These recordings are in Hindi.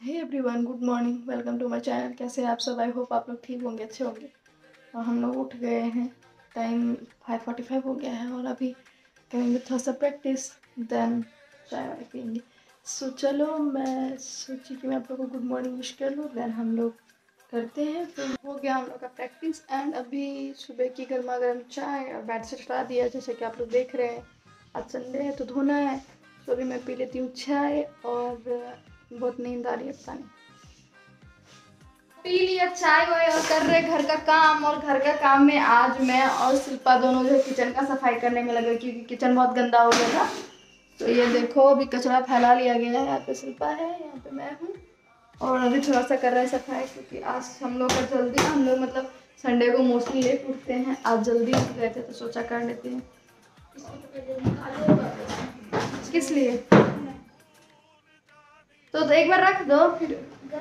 Hey everyone, good morning, welcome to my channel. कैसे हैं आप सब? आई होप आप लोग ठीक होंगे, अच्छे होंगे। और हम लोग उठ गए हैं। टाइम 5:45 हो गया है और अभी करेंगे थोड़ा सा प्रैक्टिस, देन चाय वाय पियेंगे। सो चलो, मैं सोची कि मैं आप लोगों को गुड मॉर्निंग विश कर लूँ, देन हम लोग करते हैं। तो हो गया हम लोग का प्रैक्टिस एंड अभी सुबह की गर्मा गर्म चाय और बेड से हटा दिया, जैसे कि आप लोग देख रहे हैं। आज संडे है तो धोना है, तो अभी मैं पी लेती हूँ चाय और बहुत नींद आ रही है, पता नहीं। पी लिया चाय वाय और कर रहे घर का काम। और घर का काम में आज मैं और शिल्पा दोनों जो किचन का सफाई करने में लगे, क्योंकि किचन बहुत गंदा हो गया था। तो ये देखो, अभी कचरा फैला लिया गया है। यहाँ पे शिल्पा है, यहाँ पे मैं हूँ और अभी थोड़ा सा कर रहे हैं सफाई, क्योंकि आज हम लोग का जल्दी, हम लोग मतलब संडे को मोस्टली लेट उठते हैं। आज जल्दी उठ गए थे तो सोचा कर लेते हैं। किस लिए? तो एक बार रख दो, फिर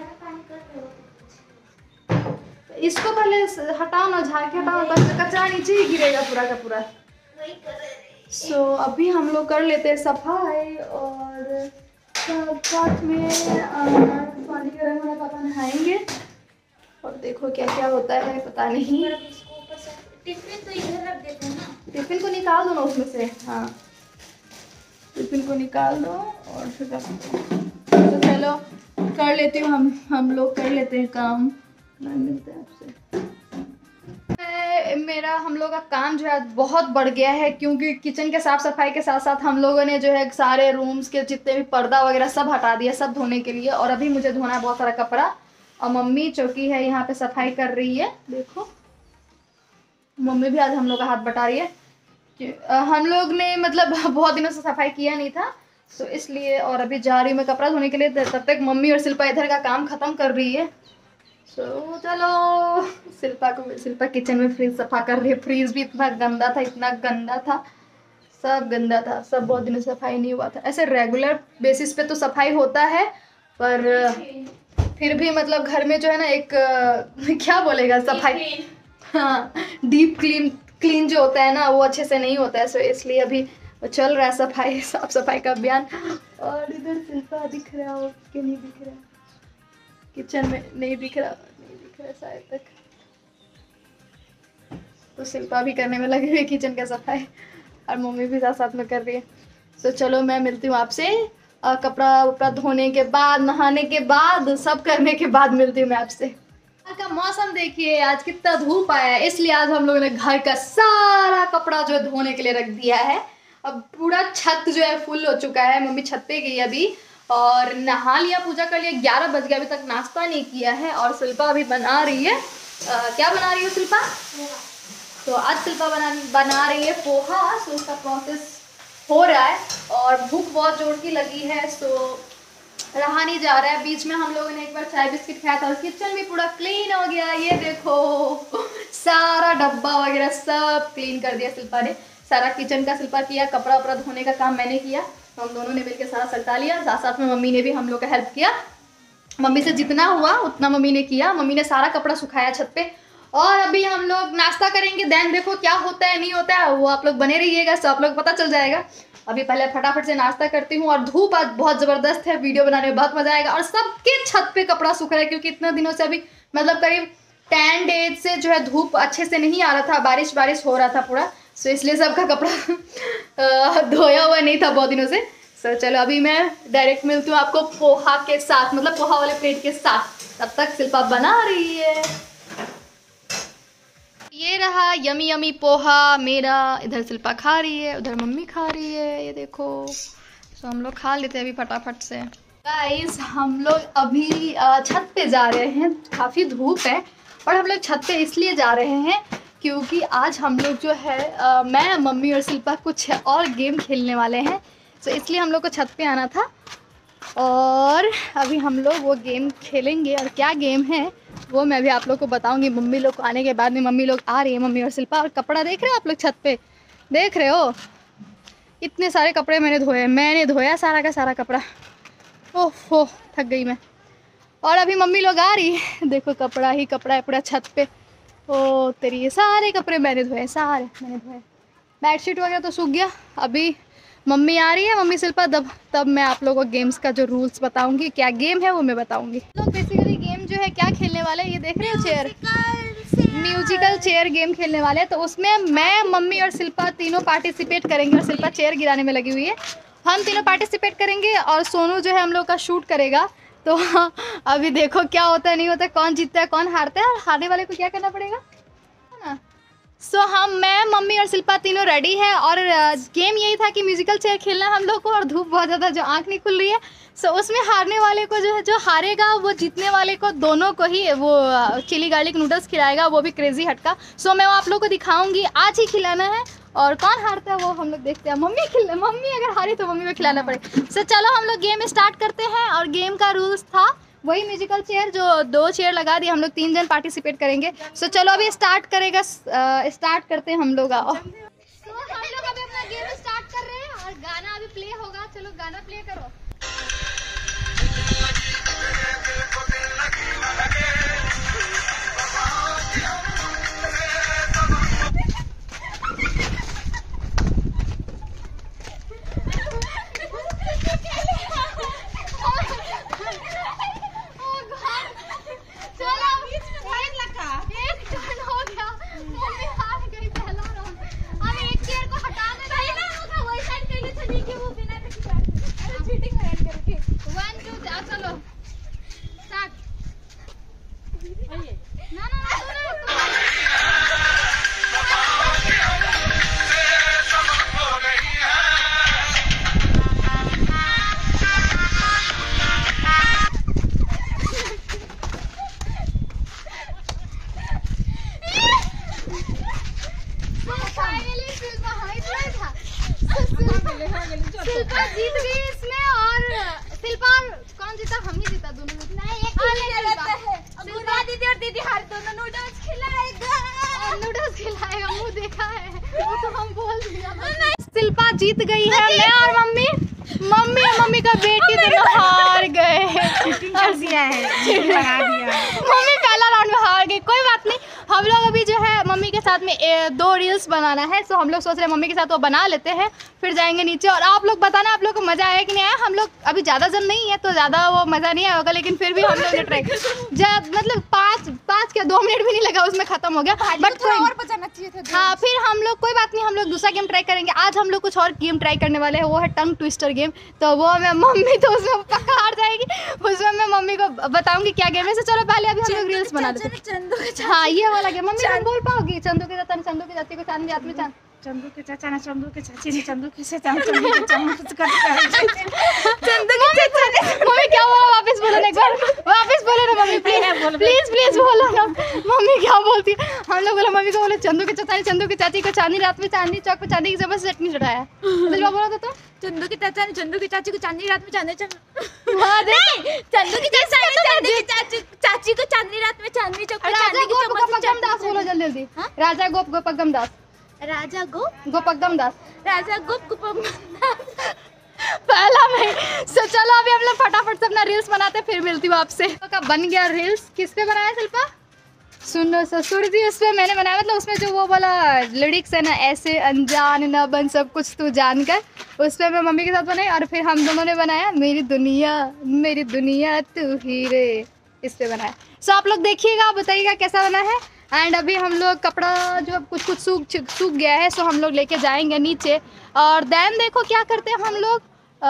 इसको पहले हटाओ ना, झाड़ के हटाओ, बस कचरा नीचे ही गिरेगा पूरा का पूरा। सो अभी हम लोग कर लेते हैं सफाई और साथ में पानी गर्म होने पापा नहाएंगे और देखो क्या क्या होता है, पता नहीं। टिफिन तो इधर रख देते हैं ना। टिफिन को निकाल दो ना उसमें से। हाँ, टिफिन को निकाल दो और फिर तो चलो कर लेती हूँ। हम लोग कर लेते हैं काम, मिलते हैं आपसे। मेरा हम लोग का काम जो है बहुत बढ़ गया है, क्योंकि किचन के साफ सफाई के साथ साथ हम लोगों ने जो है सारे रूम्स के जितने भी पर्दा वगैरह सब हटा दिया, सब धोने के लिए। और अभी मुझे धोना है बहुत सारा कपड़ा। और मम्मी चौकी है यहाँ पे सफाई कर रही है, देखो मम्मी भी आज हम लोग का हाथ बटा रही है। हम लोग ने मतलब बहुत दिनों से सफाई किया नहीं था, तो इसलिए। और अभी जा रही हूँ मैं कपड़ा धोने के लिए, तब तक मम्मी और शिल्पा इधर का काम खत्म कर रही है। तो चलो, शिल्पा किचन में फ्रीज सफा कर रही है। फ्रीज भी इतना गंदा था, इतना गंदा था, सब गंदा था, सब बहुत दिनों से सफाई नहीं हुआ था। ऐसे रेगुलर बेसिस पे तो सफाई होता है, पर फिर भी मतलब घर में जो है ना एक क्या बोलेगा, सफाई, हाँ, डीप क्लीन जो होता है ना, वो अच्छे से नहीं होता है। सो इसलिए अभी चल रहा है सफाई, साफ सफाई का अभियान। और इधर शिल्पा दिख रहा हो कि नहीं दिख रहा? किचन में नहीं दिख रहा शायद तक। तो शिल्पा भी करने में लगी हुई किचन का सफाई और मम्मी भी साथ साथ में कर रही है। तो चलो, मैं मिलती हूँ आपसे कपड़ा उपड़ा धोने के बाद, नहाने के बाद, सब करने के बाद मिलती हूँ मैं आपसे। आज का मौसम देखिए, आज कितना धूप आया है, इसलिए आज हम लोगों ने घर का सारा कपड़ा जो है धोने के लिए रख दिया है। अब पूरा छत जो है फुल हो चुका है। मम्मी छत पे गई अभी और नहा लिया, पूजा कर लिया। 11 बज गया, अभी तक नाश्ता नहीं किया है। और शिल्पा अभी बना रही है, क्या बना रही है शिल्पा? तो आज शिल्पा बना रही है पोहा। सो उसका प्रोसेस हो रहा है और भूख बहुत जोर की लगी है, सो रहा नहीं जा रहा है। बीच में हम लोगों ने एक बार चाय बिस्किट खाया था और किचन भी पूरा क्लीन हो गया। ये देखो, सारा डब्बा वगैरह सब क्लीन कर दिया शिल्पा ने। सारा किचन का शिल्पा किया, कपड़ा वपड़ा धोने का काम मैंने किया। तो हम दोनों ने मिलकर सारा सल्टा लिया, साथ साथ में मम्मी ने भी हम लोग का हेल्प किया। मम्मी से जितना हुआ उतना मम्मी ने किया। मम्मी ने सारा कपड़ा सुखाया छत पे। और अभी हम लोग नाश्ता करेंगे, देन देखो क्या होता है नहीं होता है, वो आप लोग बने रहिएगा, सब आप लोग पता चल जाएगा। अभी पहले फटाफट से नाश्ता करती हूँ। और धूप आज बहुत ज़बरदस्त है, वीडियो बनाने में बहुत मजा आएगा। और सबके छत पे कपड़ा सूख रहा है, क्योंकि इतने दिनों से अभी मतलब करीब 10 डेज से जो है धूप अच्छे से नहीं आ रहा था, बारिश हो रहा था पूरा। सो इसलिए सबका कपड़ा धोया हुआ नहीं था बहुत दिनों से। सो चलो, अभी मैं डायरेक्ट मिलती हूँ आपको पोहा के साथ, मतलब पोहा वाले प्लेट के साथ। तब तक शिल्पा बना रही है। ये रहा यमी यमी पोहा मेरा। इधर शिल्पा खा रही है, उधर मम्मी खा रही है, ये देखो। सो हम लोग खा लेते हैं अभी फटाफट से। गाइस, हम लोग अभी छत पे जा रहे हैं। काफ़ी धूप है और हम लोग छत पे इसलिए जा रहे हैं क्योंकि आज हम लोग जो है मैं, मम्मी और शिल्पा कुछ और गेम खेलने वाले हैं। तो इसलिए हम लोग को छत पे आना था और अभी हम लोग वो गेम खेलेंगे। और क्या गेम है वो मैं भी आप लोग को बताऊंगी मम्मी लोग को आने के बाद में। मम्मी लोग आ रही है, मम्मी और शिल्पा। और कपड़ा देख रहे हो आप लोग, छत पे देख रहे हो, इतने सारे कपड़े मैंने धोया सारा का सारा कपड़ा। ओहो, थक गई मैं। और अभी मम्मी लोग आ रही है, देखो कपड़ा ही कपड़ा है पूरा छत पे। ओ तेरी, ये सारे कपड़े मैंने धोए, सारे मैंने धोए। बेडशीट वगैरह तो सूख गया। अभी मम्मी आ रही है, मम्मी शिल्पा, तब मैं आप लोगों को गेम्स का जो रूल्स बताऊंगी, क्या गेम है वो मैं बताऊंगी। लोग बेसिकली गेम जो है क्या खेलने वाले हैं, ये देख रहे हो, चेयर म्यूजिकल चेयर गेम खेलने वाले हैं। तो उसमें मैं, मम्मी और शिल्पा तीनों पार्टिसिपेट करेंगे, और शिल्पा चेयर गिराने में लगी हुई है। हम तीनों पार्टिसिपेट करेंगे और सोनू जो है हम लोग का शूट करेगा। तो अभी देखो क्या होता है, नहीं होता है, कौन जीतता है कौन हारता है, और हारने वाले को क्या करना पड़ेगा, है ना। सो मैं, मम्मी और शिल्पा तीनों रेडी है, और गेम यही था कि म्यूजिकल चेयर खेलना है हम लोग को, और धूप बहुत ज़्यादा, जो आँख नहीं खुल रही है। सो उसमें हारने वाले को जो है, जो हारेगा वो जीतने वाले को दोनों को ही वो चिली गार्लिक नूडल्स खिलाएगा, वो भी क्रेजी हट का। सो मैं वो आप लोग को दिखाऊंगी, आज ही खिलाना है, और कौन हारता है वो हम लोग देखते हैं। मम्मी अगर हारी तो मम्मी को खिलाना पड़ेगा। सो चलो हम लोग गेम स्टार्ट करते हैं। और गेम का रूल्स था वही म्यूजिकल चेयर, जो 2 चेयर लगा दी, हम लोग 3 जन पार्टिसिपेट करेंगे। सो चलो अभी स्टार्ट करते हैं हम लोग। हम लोग अभी अपना गेम स्टार्ट कर रहे हैं, और गाना अभी प्ले होगा। चलो गाना प्ले करो। शिल्पा जीत गई इसमें, और शिल्पा कौन जीता, हम ही जीता, दोनों दीदी और दीदी हार, दोनों नूडल्स खिलाएगा, मुंह देखा है वो तो हम बोल दिया। शिल्पा जीत गई है, मैं और मम्मी का बेटी दोनों हार गए। मम्मी पहला राउंड में हार गई, कोई बात नहीं। हम लोग अभी जो है मम्मी के साथ में 2 रील्स बनाना है। सो हम लोग सोच रहे हैं मम्मी के साथ वो बना लेते हैं, फिर जाएंगे नीचे। और आप लोग बताना आप लोग को मज़ा आया कि नहीं आया। हम लोग अभी ज़्यादा जन नहीं है तो ज़्यादा वो मज़ा नहीं आया होगा, लेकिन फिर भी हम लोग ने ट्राई मतलब 5 क्या 2 मिनट भी नहीं लगा उसमें ख़त्म हो गया। बट कोई और बचाना चाहिए था। हाँ, फिर हम लोग कोई बात नहीं, हम लोग दूसरा गेम ट्राई करेंगे। आज हम लोग कुछ और गेम ट्राई करने वाले हैं, वो है टंग ट्विस्टर गेम। तो वो मैं मम्मी तो उसमें पक्का हार जाएगी, उसमें मैं मम्मी को बताऊंगी क्या गेम है। तो चलो पहले अभी हम लोग रील्स बना देते हैं। हाँ, ये वाला गेम मम्मी तुम बोल पाओगी। चंदू के चाचा ने चंदू की चाची को चांदी हाथ में चांद, चंदू के चाचा ने चंदू के चाची ने चंदू के चाचा ने चंदू के चम्मच कर चंदू के चाचा ने। मम्मी क्या हुआ, वापस बोलो ना, एक बार वापस बोलो ना मम्मी, प्लीज बोलो ना। मम्मी क्या बोलती है, हम लोग बोला मम्मी को, बोलो चंदू के चाचा ने चंदू की चाची को चांदी रात में चांदी चौक पे चांदी की जबरदस्त चटनी चढ़ाया। बोला तो चंदू के चाचा ने चंदू की चाची को चांदनी रात में चांदी चंदू की चाची को चांदनी रात में चांदनी चौक पे राजा गोपकदम दास बोलो जल्दी। राजा गोपकदम दास, राजा गोपकदम दास, राजा गोपकदम पहला में। सो चलो अभी हम लोग फटाफट से अपना रील्स बनाते हैं, फिर मिलती हूँ आपसे। का बन गया रील्स, किस पे बनाया शिल्पा? सुनो ससुर जी, उस पर मैंने बनाया, मतलब उसमें जो वो वाला लिरिक्स है ना, ऐसे अनजान न बन सब कुछ तू जान कर, उस पर मैं मम्मी के साथ बनाई। और फिर हम दोनों ने बनाया मेरी दुनिया तू ही रे, इस पे बनाया। सो आप लोग देखिएगा, बताइएगा कैसा बना है। एंड अभी हम लोग कपड़ा जो कुछ सूख गया है, सो हम लोग लेके जाएंगे नीचे। और देन देखो क्या करते हैं हम लोग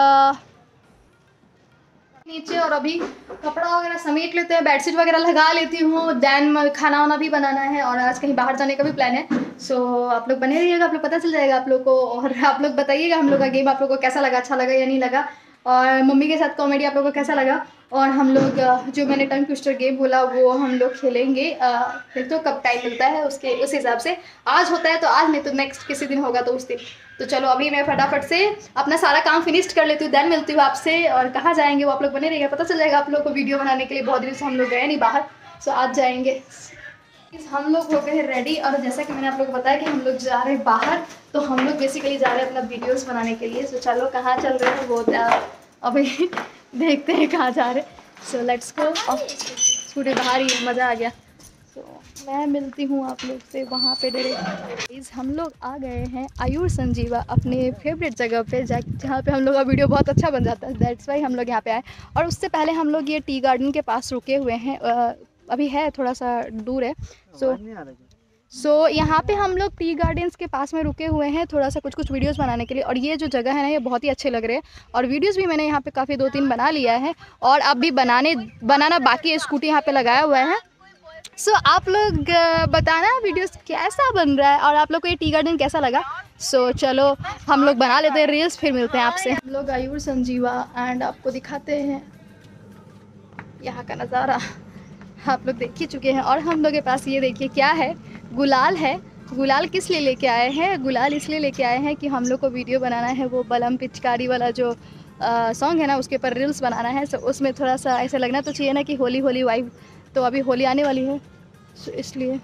नीचे, और अभी कपड़ा वगैरह समेट लेते हैं, बेडशीट वगैरह लगा लेती हूँ। देन खाना वाना भी बनाना है, और आज कहीं बाहर जाने का भी प्लान है। सो आप लोग बने रहिएगा, आप लोग पता चल जाएगा आप लोग को। और आप लोग बताइएगा हम लोग का गेम आप लोग को कैसा लगा, अच्छा लगा या नहीं लगा, और मम्मी के साथ कॉमेडी आप लोग को कैसा लगा। और हम लोग जो मैंने टंग ट्विस्टर गेम बोला वो हम लोग खेलेंगे। फिर तो कब टाइम मिलता है उस हिसाब से, आज होता है तो आज, नहीं तो नेक्स्ट किसी दिन होगा तो उस दिन। तो चलो अभी मैं फटाफट से अपना सारा काम फिनिश कर लेती हूँ, देन मिलती हूँ आपसे। और कहाँ जाएंगे वो आप लोग बने रहेगा, पता चल जाएगा आप लोग को। वीडियो बनाने के लिए बहुत दिन से हम लोग गए नहीं बाहर, सो आज जाएंगे। हम लोग हो गए हैं रेडी, और जैसा कि मैंने आप लोग को बताया कि हम लोग जा रहे हैं बाहर, तो हम लोग बेसिकली जा रहे हैं अपना वीडियोस बनाने के लिए। सो चलो कहाँ चल रहे हैं वो अभी देखते हैं कहाँ जा रहे हैं। So let's go. स्कूटी बाहर ही, मज़ा आ गया। मैं मिलती हूँ आप लोग से वहाँ पे डायरेक्ट। हम लोग आ गए हैं आयुर संजीवा अपने फेवरेट जगह पे, जहाँ पे हम लोग का वीडियो बहुत अच्छा बन जाता है। दैट्स वाई हम लोग यहाँ पे आए। और उससे पहले हम लोग ये टी गार्डन के पास रुके हुए हैं, अभी है थोड़ा सा दूर है। सो यहाँ पे हम लोग टी गार्डन्स के पास में रुके हुए हैं थोड़ा सा कुछ वीडियोस बनाने के लिए। और ये जो जगह है ना, ये बहुत ही अच्छे लग रहे हैं। और वीडियोस भी मैंने यहाँ पे काफ़ी 2-3 बना लिया है और अब भी बनाना बाकी है। स्कूटी यहाँ पे लगाया हुआ है। सो आप लोग बताना वीडियोस कैसा बन रहा है और आप लोग को ये टी गार्डन कैसा लगा। सो चलो हम लोग बना लेते हैं रील्स, फिर मिलते हैं आपसे। हम लोग आयुर संजीवा एंड आपको दिखाते हैं यहाँ का नज़ारा। आप लोग देख ही चुके हैं। और हम लोग के पास ये देखिए क्या है, गुलाल है। गुलाल किस लिए लेके आए हैं? गुलाल इसलिए लेके आए हैं कि हम लोग को वीडियो बनाना है, वो बलम पिचकारी वाला जो सॉन्ग है ना, उसके ऊपर रील्स बनाना है। सो उसमें थोड़ा सा ऐसा लगना तो चाहिए ना कि होली होली वाइब। तो अभी होली आने वाली है, सो इसलिए।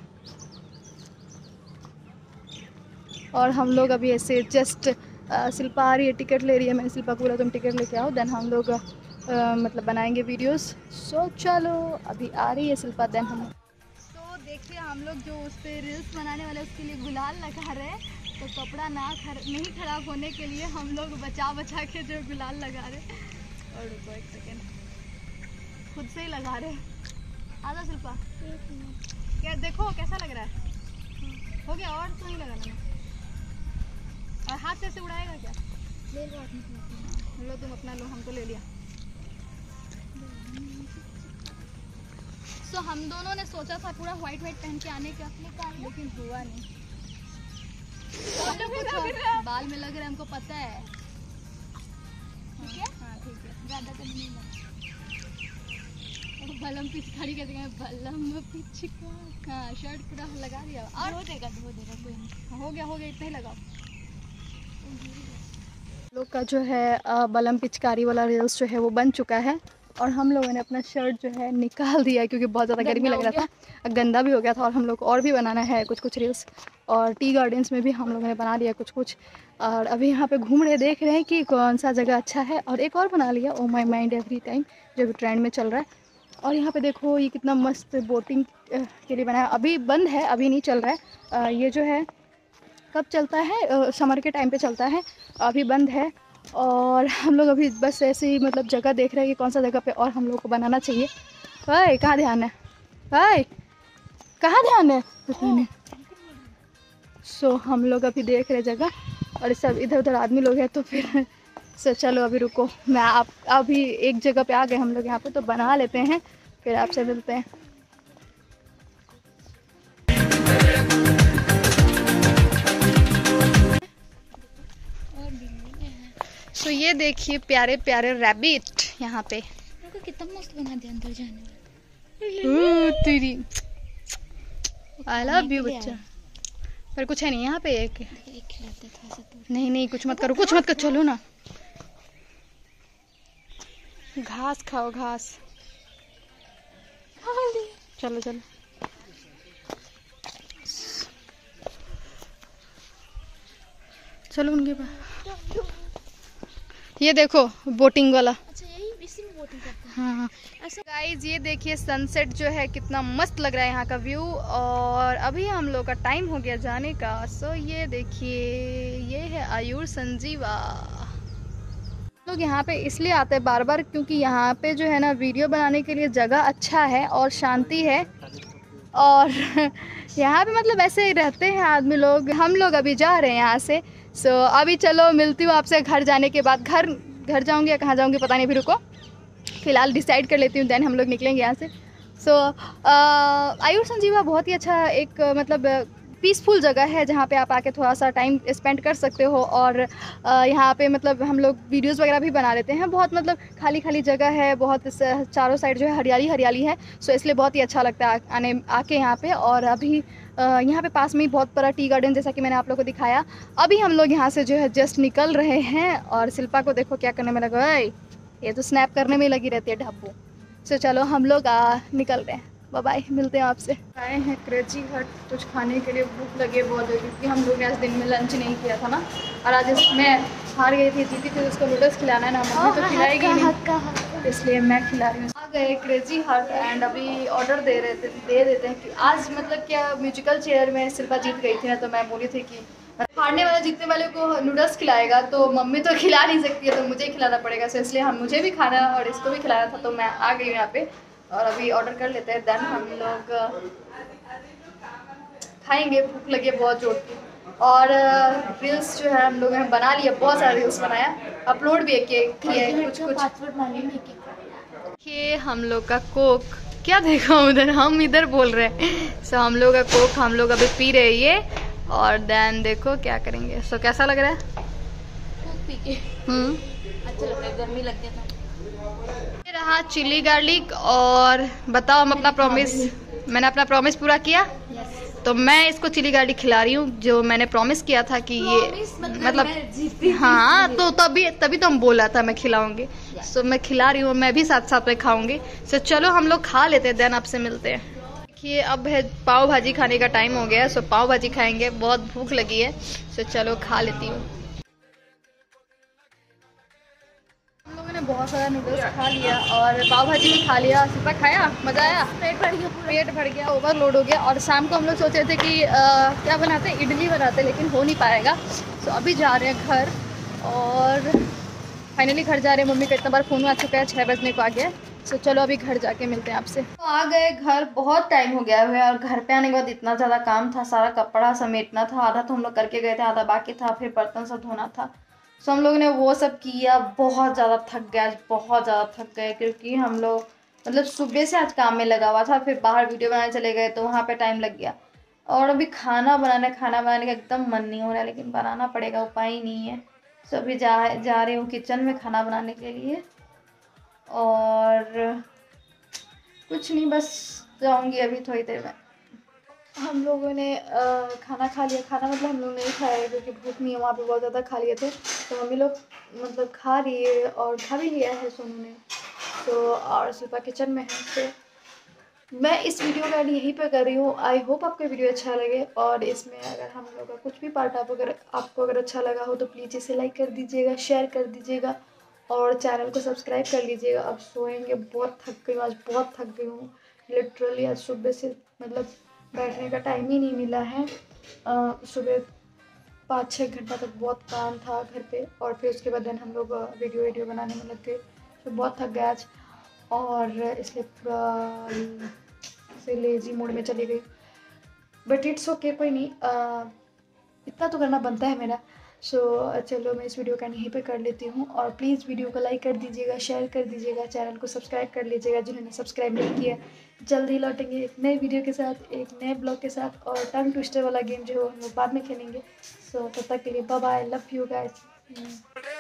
और हम लोग अभी ऐसे जस्ट शिल्पा आ रही है, टिकट ले रही है। मैंने शिल्पा को बोला तुम टिकट लेके आओ, देन हम लोग मतलब बनाएंगे वीडियोस। सो चलो अभी आ रही है शिल्पा, देन हम। तो देखिए हम लोग जो उस पर रील्स बनाने वाले उसके लिए गुलाल लगा रहे हैं। तो कपड़ा नहीं खराब होने के लिए हम लोग बचा के जो गुलाल लगा रहे। और रुको एक सेकेंड, खुद से ही लगा रहे। आजा शिल्पा, क्या देखो कैसा लग रहा है? हो गया और तो नहीं लगाना। और हाथ से ऐसे उड़ाएगा क्या? लो तुम अपना लो, हमको ले लिया। सो हम दोनों ने सोचा था पूरा व्हाइट पहन के आने का, लेकिन हुआ नहीं। कुछ बाल में लग रहा है, हमको पता है। ठीक है, हाँ ठीक है, ज़्यादा तो नहीं लगा। बलम पिचकारी कहते हैं, बलम पिचकारी। हाँ शर्ट पूरा लगा दिया। और धो देगा कोई नहीं। हो गया इतना ही लगाओ। लोग का जो है बलम पिचकारी वाला रील्स जो है वो बन चुका है। और हम लोगों ने अपना शर्ट जो है निकाल दिया क्योंकि बहुत ज़्यादा गर्मी लग रहा था, गंदा भी हो गया था। और हम लोग और भी बनाना है कुछ रील्स। और टी गार्डन्स में भी हम लोगों ने बना लिया कुछ। और अभी यहाँ पे घूम रहे, देख रहे हैं कि कौन सा जगह अच्छा है। और एक और बना लिया, oh my mind every time, जो भी ट्रेंड में चल रहा है। और यहाँ पे देखो ये कितना मस्त बोटिंग के लिए बनाया। अभी बंद है, अभी नहीं चल रहा है। ये जो है कब चलता है? समर के टाइम पे चलता है, अभी बंद है। और हम लोग अभी बस ऐसे ही मतलब जगह देख रहे हैं कि कौन सा जगह पे और हम लोग को बनाना चाहिए। भाई कहाँ ध्यान है? भाई कहाँ ध्यान है? सो हम लोग अभी देख रहे जगह, और सब इधर उधर आदमी लोग हैं। तो फिर सो चलो अभी रुको, मैं अभी एक जगह पे आ गए हम लोग यहाँ पे, तो बना लेते हैं, फिर आपसे मिलते हैं। तो ये देखिए प्यारे प्यारे रैबिट यहाँ पे। कितना मस्त बना दिया अंदर जाने तेरी आई लव यू बच्चा। पर कुछ है नहीं यहाँ पे। एक नहीं कुछ मत करो, चलो ना, घास खाओ घास। चलो चलो उनके पास। ये देखो बोटिंग वाला। अच्छा यही इसी में बोटिंग करते हैं। हाँ ऐसा गाइज, ये देखिए सनसेट जो है कितना मस्त लग रहा है यहाँ का व्यू। और अभी हम लोग का टाइम हो गया जाने का। सो ये देखिए, ये है आयुर संजीवा। लोग यहाँ पे इसलिए आते हैं बार बार क्योंकि यहाँ पे जो है ना वीडियो बनाने के लिए जगह अच्छा है और शांति है। और यहाँ पे मतलब ऐसे ही रहते हैं आदमी लोग। हम लोग अभी जा रहे हैं यहाँ से। सो अभी चलो मिलती हूँ आपसे घर जाने के बाद। घर जाऊँगी या कहाँ जाऊँगी पता नहीं, अभी रुको, फ़िलहाल डिसाइड कर लेती हूँ, देन हम लोग निकलेंगे यहाँ से। सो आयुर संजीवा बहुत ही अच्छा एक मतलब पीसफुल जगह है जहाँ पे आप आके थोड़ा सा टाइम स्पेंड कर सकते हो। और यहाँ पे मतलब हम लोग वीडियोस वगैरह भी बना लेते हैं। बहुत मतलब खाली जगह है, बहुत चारों साइड जो है हरियाली है। सो इसलिए बहुत ही अच्छा लगता है आके यहाँ पे। और अभी यहाँ पे पास में ही बहुत बड़ा टी गार्डन, जैसा कि मैंने आप लोग को दिखाया। अभी हम लोग यहाँ से जो है जस्ट निकल रहे हैं। और शिल्पा को देखो क्या करने में लगा है, ये तो स्नैप करने में लगी रहती है ढब्बू। सो चलो हम लोग निकल रहे हैं, बाय बाय, मिलते हैं आपसे। आए हैं क्रेची हट कुछ खाने के लिए, भूख लगी है बहुत, क्योंकि हम लोग ने आज दिन में लंच नहीं किया था ना। और आज मैं हार गई थी, जीती थी, उसको नूडल्स खिलाना है ना, मम्मी तो खिलाएगी नहीं, इसलिए मैं खिला रही हूँ। गए क्रेजी हट एंड अभी ऑर्डर दे देते हैं कि आज मतलब क्या म्यूजिकल चेयर में शिल्पा जीत गई थी ना, तो मैं बोली थी कि हारने वाला जीतने वाले को नूडल्स खिलाएगा, तो मम्मी तो खिला नहीं सकती है तो मुझे ही खिलाना पड़ेगा। सो इसलिए मुझे भी खाना और इसको भी खिलाना था, तो मैं आ गई यहाँ पे और अभी ऑर्डर कर लेते हैं। देन हम लोग खाएंगे, भूख लगी है बहुत जोर की। और रील्स जो है हम लोगों ने बना लिया, बहुत सारे रील्स बनाया, अपलोड भी किए कुछ ये हम लोग का कोक, क्या देखो उधर, हम इधर बोल रहे हैं। सो हम लोग का कोक हम लोग अभी पी रहे हैं ये, और देन देखो क्या करेंगे। सो कैसा लग रहा है कोक पी के? अच्छा लग रहा है, गर्मी लग गया था। ये रहा चिली गार्लिक। और बताओ, हम अपना प्रॉमिस, मैंने अपना प्रॉमिस पूरा किया। तो मैं इसको चिली गार्लिक खिला रही हूँ, जो मैंने प्रॉमिस किया था कि ये मतलब हाँ, तो तभी तो हम बोला था मैं खिलाऊंगी। सो मैं खिला रही हूँ, मैं भी साथ साथ में खाऊंगी। सो चलो हम लोग खा लेते हैं, देन आपसे मिलते हैं। देखिए अब है पाव भाजी खाने का टाइम हो गया है। सो पाव भाजी खाएंगे, बहुत भूख लगी है। सो चलो खा लेती हूँ। हम लोगों ने बहुत सारा नूडल्स खा लिया और पाव भाजी भी खा लिया। सिर्फ खाया, मज़ा आया, पेट भर गया, ओवरलोड हो गया। और शाम को हम लोग सोच रहे थे कि क्या बनाते, इडली बनाते, लेकिन हो नहीं पाएगा। सो अभी जा रहे हैं घर और फाइनली घर जा रहे हैं। मम्मी का इतना बार फ़ोन आ चुका है, 6 बजने को आ गया। सो चलो अभी घर जाके मिलते हैं आपसे। तो आ गए घर, बहुत टाइम हो गया है। और घर पे आने के बाद इतना ज़्यादा काम था, सारा कपड़ा समेटना था, आधा तो हम लोग करके गए थे, आधा बाकी था, फिर बर्तन सब धोना था। सो हम लोगों ने वो सब किया। बहुत ज़्यादा थक गए आज, बहुत ज़्यादा थक गए, क्योंकि हम लोग मतलब सुबह से आज काम में लगा हुआ था, फिर बाहर वीडियो बनाने चले गए तो वहाँ पे टाइम लग गया। और अभी खाना बनाने का एकदम मन नहीं हो रहा है, लेकिन बनाना पड़ेगा, उपाय ही नहीं है। सो अभी जा रही हूँ किचन में खाना बनाने के लिए। और कुछ नहीं, बस जाऊँगी अभी थोड़ी देर में। हम लोगों ने खाना खा लिया। खाना मतलब हम लोग नहीं खाया क्योंकि भूख नहीं है, वहाँ पे बहुत ज़्यादा खा लिए थे। तो मम्मी लोग मतलब खा रही है और खा भी लिया है सोनू ने। तो और शिल्पा किचन में है। तो मैं इस वीडियो का एंड यहीं पे कर रही हूँ। आई होप आपको वीडियो अच्छा लगे, और इसमें अगर हम लोग का कुछ भी पार्ट आपको अगर अच्छा लगा हो तो प्लीज़ इसे लाइक कर दीजिएगा, शेयर कर दीजिएगा और चैनल को सब्सक्राइब कर लीजिएगा। अब सोएंगे, बहुत थक गई हूँ आज, बहुत थक गई हूँ लिटरली। आज सुबह से मतलब बैठने का टाइम ही नहीं मिला है। सुबह 5-6 घंटा तक बहुत काम था घर पे, और फिर उसके बाद हम लोग वीडियो बनाने में लग गए। तो बहुत थक गया आज, और इसलिए पूरा से लेजी मोड में चली गई। बट इट्स ओके, कोई नहीं, इतना तो करना बनता है मेरा। सो चलो मैं इस वीडियो का यहीं पे कर लेती हूँ। और प्लीज़ वीडियो को लाइक कर दीजिएगा, शेयर कर दीजिएगा, चैनल को सब्सक्राइब कर लीजिएगा जिन्होंने सब्सक्राइब नहीं किया। जल्द ही लौटेंगे एक नए वीडियो के साथ, एक नए ब्लॉग के साथ, और टंग ट्विस्टर वाला गेम जो हम लोग बाद में खेलेंगे। सो तब तक के लिए bye bye, love you guys.